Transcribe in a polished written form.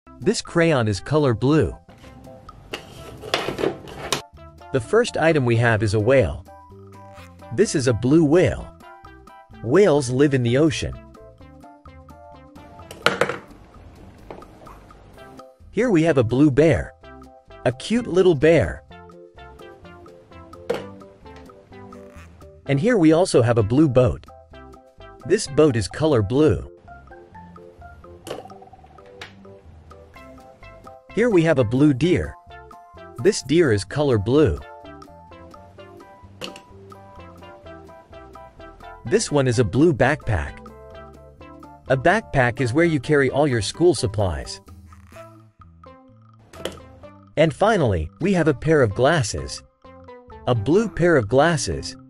This crayon is color blue. The first item we have is a whale. This is a blue whale. Whales live in the ocean. Here we have a blue bear. A cute little bear. And here we also have a blue boat. This boat is color blue. Here we have a blue deer. This deer is color blue. This one is a blue backpack. A backpack is where you carry all your school supplies. And finally, we have a pair of glasses. A blue pair of glasses.